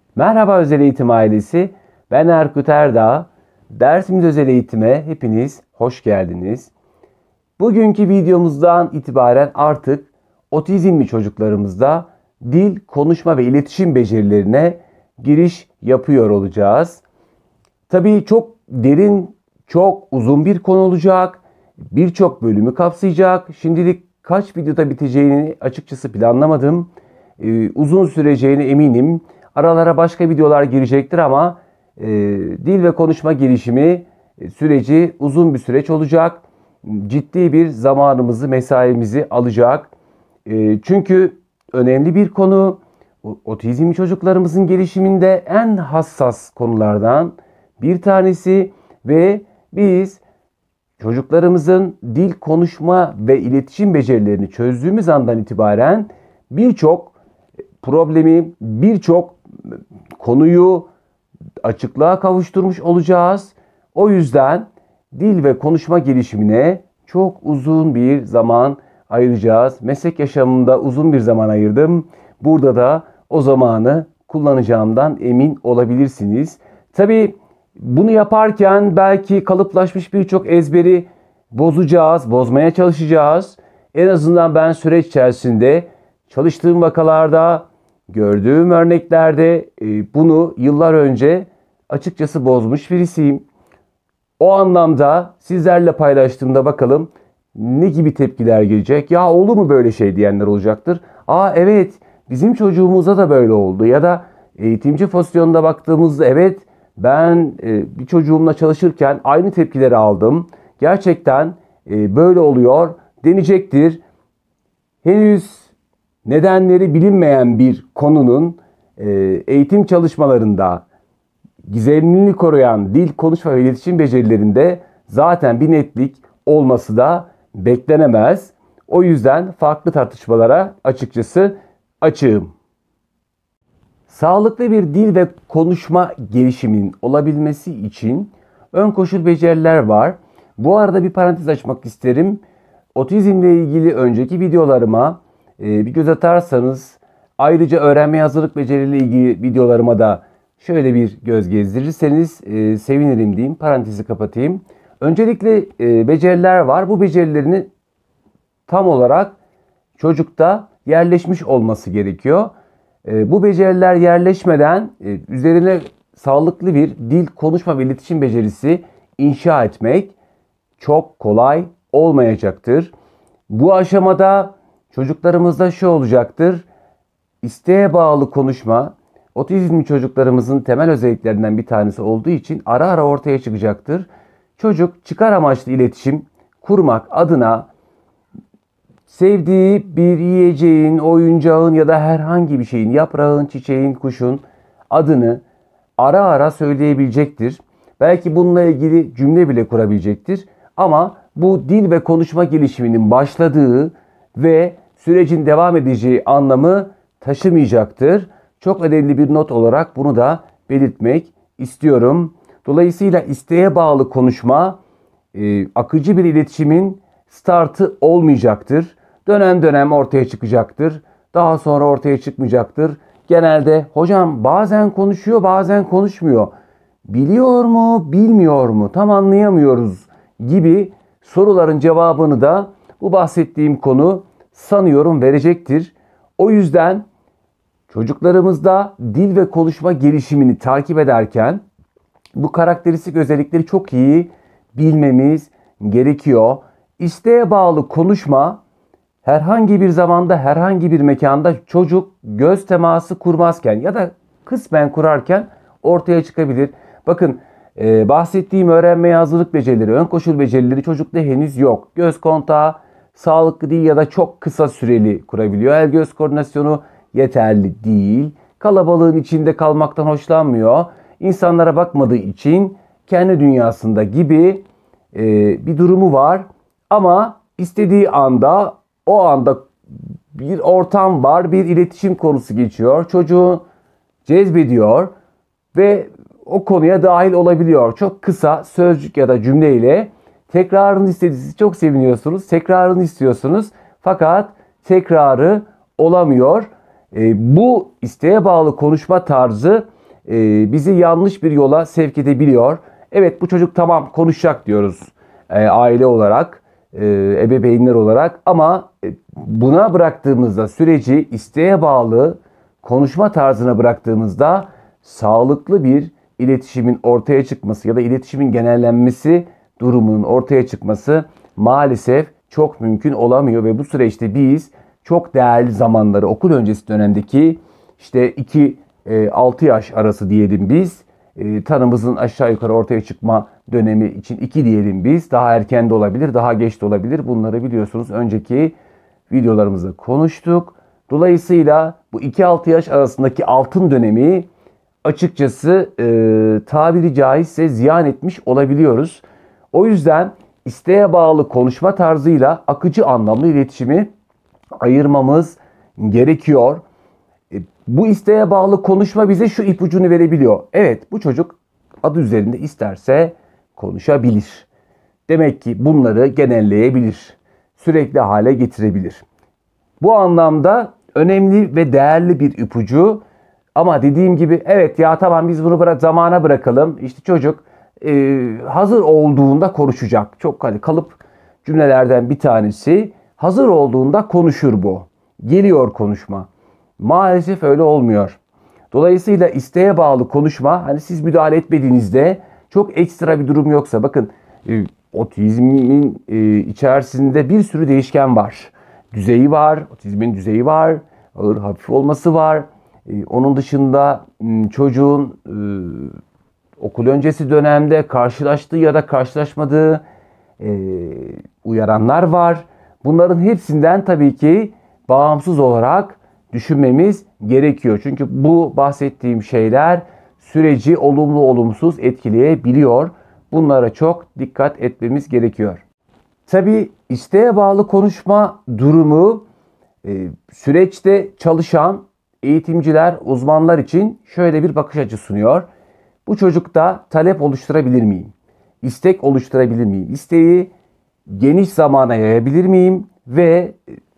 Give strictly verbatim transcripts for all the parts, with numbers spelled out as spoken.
Merhaba özel eğitim ailesi. Ben Erkut Erdağ. Dersimiz özel eğitime hepiniz hoş geldiniz. Bugünkü videomuzdan itibaren artık otizmli çocuklarımızda dil, konuşma ve iletişim becerilerine giriş yapıyor olacağız. Tabii çok derin, çok uzun bir konu olacak. Birçok bölümü kapsayacak. Şimdilik kaç videoda biteceğini açıkçası planlamadım. Ee, uzun süreceğine eminim. Aralara başka videolar girecektir ama e, dil ve konuşma gelişimi e, süreci uzun bir süreç olacak. Ciddi bir zamanımızı, mesaimizi alacak. E, çünkü önemli bir konu. Otizmli çocuklarımızın gelişiminde en hassas konulardan bir tanesi ve biz çocuklarımızın dil, konuşma ve iletişim becerilerini çözdüğümüz andan itibaren birçok problemi, birçok konuyu açıklığa kavuşturmuş olacağız. O yüzden dil ve konuşma gelişimine çok uzun bir zaman ayıracağız. Meslek yaşamımda uzun bir zaman ayırdım. Burada da o zamanı kullanacağımdan emin olabilirsiniz. Tabii bunu yaparken belki kalıplaşmış birçok ezberi bozacağız, bozmaya çalışacağız. En azından ben süreç içerisinde çalıştığım vakalarda, gördüğüm örneklerde bunu yıllar önce açıkçası bozmuş birisiyim. O anlamda sizlerle paylaştığımda bakalım ne gibi tepkiler gelecek. Ya olur mu böyle şey diyenler olacaktır. Aa evet, bizim çocuğumuza da böyle oldu. Ya da eğitimci pozisyonunda baktığımızda evet, ben bir çocuğumla çalışırken aynı tepkileri aldım. Gerçekten böyle oluyor denecektir. Henüz nedenleri bilinmeyen bir konunun eğitim çalışmalarında gizemliliğini koruyan dil, konuşma ve iletişim becerilerinde zaten bir netlik olması da beklenemez. O yüzden farklı tartışmalara açıkçası açığım. Sağlıklı bir dil ve konuşma gelişiminin olabilmesi için ön koşul beceriler var. Bu arada bir parantez açmak isterim. Otizmle ilgili önceki videolarıma bir göz atarsanız, ayrıca öğrenmeye hazırlık beceriyle ilgili videolarıma da şöyle bir göz gezdirirseniz e, sevinirim diyeyim. Parantezi kapatayım. Öncelikle e, beceriler var. Bu becerilerini tam olarak çocukta yerleşmiş olması gerekiyor. E, bu beceriler yerleşmeden e, üzerine sağlıklı bir dil, konuşma ve iletişim becerisi inşa etmek çok kolay olmayacaktır. Bu aşamada çocuklarımızda şu olacaktır. İsteğe bağlı konuşma, otizmli çocuklarımızın temel özelliklerinden bir tanesi olduğu için ara ara ortaya çıkacaktır. Çocuk çıkar amaçlı iletişim kurmak adına sevdiği bir yiyeceğin, oyuncağın ya da herhangi bir şeyin, yaprağın, çiçeğin, kuşun adını ara ara söyleyebilecektir. Belki bununla ilgili cümle bile kurabilecektir. Ama bu dil ve konuşma gelişiminin başladığı ve sürecin devam edeceği anlamı taşımayacaktır. Çok önemli bir not olarak bunu da belirtmek istiyorum. Dolayısıyla isteğe bağlı konuşma e, akıcı bir iletişimin startı olmayacaktır. Dönem dönem ortaya çıkacaktır. Daha sonra ortaya çıkmayacaktır. Genelde hocam bazen konuşuyor, bazen konuşmuyor. Biliyor mu, bilmiyor mu? Tam anlayamıyoruz gibi soruların cevabını da bu bahsettiğim konu sanıyorum verecektir. O yüzden çocuklarımızda dil ve konuşma gelişimini takip ederken bu karakteristik özellikleri çok iyi bilmemiz gerekiyor. İsteğe bağlı konuşma herhangi bir zamanda, herhangi bir mekanda çocuk göz teması kurmazken ya da kısmen kurarken ortaya çıkabilir. Bakın e, bahsettiğim öğrenmeye hazırlık becerileri, ön koşul becerileri çocukta henüz yok. Göz kontağı sağlıklı değil ya da çok kısa süreli kurabiliyor. El göz koordinasyonu yeterli değil. Kalabalığın içinde kalmaktan hoşlanmıyor. İnsanlara bakmadığı için kendi dünyasında gibi e, bir durumu var. Ama istediği anda, o anda bir ortam var, bir iletişim konusu geçiyor. Çocuğu cezbediyor ve o konuya dahil olabiliyor. Çok kısa sözcük ya da cümleyle tekrarını istediğiniz, çok seviniyorsunuz. Tekrarını istiyorsunuz. Fakat tekrarı olamıyor. E, bu isteğe bağlı konuşma tarzı e, bizi yanlış bir yola sevk edebiliyor. Evet, bu çocuk tamam konuşacak diyoruz e, aile olarak, e, ebeveynler olarak, ama e, buna bıraktığımızda, süreci isteğe bağlı konuşma tarzına bıraktığımızda sağlıklı bir iletişimin ortaya çıkması ya da iletişimin genellenmesi durumunun ortaya çıkması maalesef çok mümkün olamıyor ve bu süreçte biz çok değerli zamanları, okul öncesi dönemdeki işte iki altı yaş arası diyelim biz, e, tanımızın aşağı yukarı ortaya çıkma dönemi için iki diyelim biz. Daha erken de olabilir, daha geç de olabilir. Bunları biliyorsunuz önceki videolarımızda konuştuk. Dolayısıyla bu iki altı yaş arasındaki altın dönemi açıkçası e, tabiri caizse ziyan etmiş olabiliyoruz. O yüzden isteğe bağlı konuşma tarzıyla akıcı anlamlı iletişimi ayırmamız gerekiyor. E, bu isteğe bağlı konuşma bize şu ipucunu verebiliyor. Evet, bu çocuk adı üzerinde isterse konuşabilir. Demek ki bunları genelleyebilir. Sürekli hale getirebilir. Bu anlamda önemli ve değerli bir ipucu. Ama dediğim gibi evet ya tamam biz bunu bırak, zamana bırakalım. İşte çocuk e, hazır olduğunda konuşacak. Çok hani kalıp cümlelerden bir tanesi. Hazır olduğunda konuşur bu. Geliyor konuşma. Maalesef öyle olmuyor. Dolayısıyla isteğe bağlı konuşma, hani siz müdahale etmediğinizde, çok ekstra bir durum yoksa, bakın e, otizmin e, içerisinde bir sürü değişken var. Düzeyi var, otizmin düzeyi var, ağır hafif olması var. E, onun dışında çocuğun e, okul öncesi dönemde karşılaştığı ya da karşılaşmadığı e, uyaranlar var. Bunların hepsinden tabii ki bağımsız olarak düşünmemiz gerekiyor. Çünkü bu bahsettiğim şeyler süreci olumlu olumsuz etkileyebiliyor. Bunlara çok dikkat etmemiz gerekiyor. Tabii isteğe bağlı konuşma durumu e, süreçte çalışan eğitimciler, uzmanlar için şöyle bir bakış açısı sunuyor. Bu çocukta talep oluşturabilir miyim? İstek oluşturabilir miyim? İsteği geniş zamana yayabilir miyim? Ve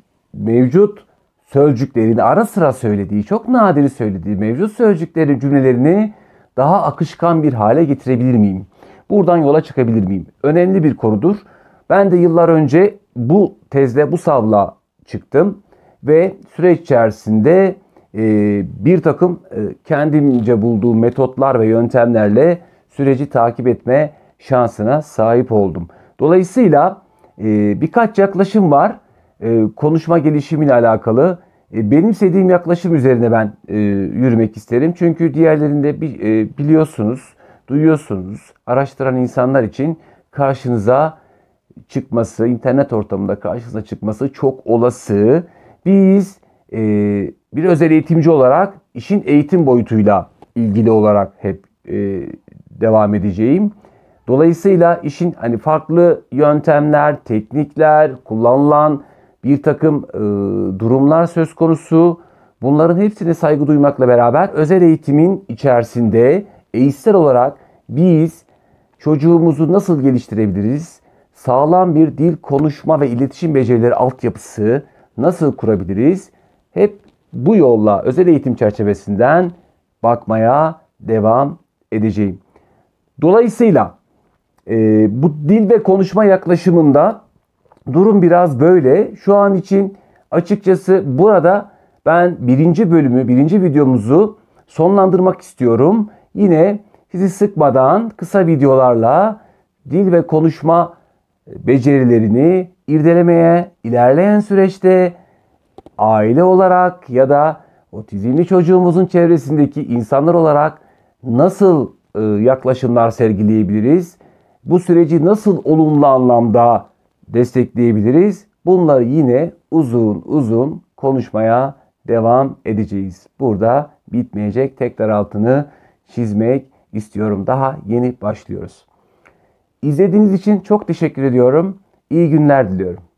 mevcut sözcüklerini, ara sıra söylediği, çok nadir söylediği mevcut sözcüklerin cümlelerini daha akışkan bir hale getirebilir miyim? Buradan yola çıkabilir miyim? Önemli bir konudur. Ben de yıllar önce bu tezle, bu savla çıktım ve süreç içerisinde e, bir takım e, kendimce bulduğum metotlar ve yöntemlerle süreci takip etme şansına sahip oldum. Dolayısıyla e, birkaç yaklaşım var e, konuşma gelişimiyle alakalı. E, benimsediğim yaklaşım üzerine ben e, yürümek isterim. Çünkü diğerlerinde e, biliyorsunuz, duyuyorsunuz, araştıran insanlar için karşınıza çıkması, internet ortamında karşınıza çıkması çok olası. Biz e, bir özel eğitimci olarak işin eğitim boyutuyla ilgili olarak hep e, devam edeceğim. Dolayısıyla işin hani farklı yöntemler, teknikler, kullanılan bir takım e, durumlar söz konusu. Bunların hepsine saygı duymakla beraber özel eğitimin içerisinde eğitsel olarak biz çocuğumuzu nasıl geliştirebiliriz? Sağlam bir dil, konuşma ve iletişim becerileri altyapısı nasıl kurabiliriz? Hep bu yolla özel eğitim çerçevesinden bakmaya devam edeceğim. Dolayısıyla e, bu dil ve konuşma yaklaşımında durum biraz böyle. Şu an için açıkçası burada ben birinci bölümü, birinci videomuzu sonlandırmak istiyorum. Yine sizi sıkmadan kısa videolarla dil ve konuşma becerilerini irdelemeye, ilerleyen süreçte aile olarak ya da otizmli çocuğumuzun çevresindeki insanlar olarak nasıl yaklaşımlar sergileyebiliriz? Bu süreci nasıl olumlu anlamda destekleyebiliriz? Bunları yine uzun uzun konuşmaya devam edeceğiz. Burada bitmeyecek, tekrar altını çizmek istiyorum. Daha yeni başlıyoruz. İzlediğiniz için çok teşekkür ediyorum. İyi günler diliyorum.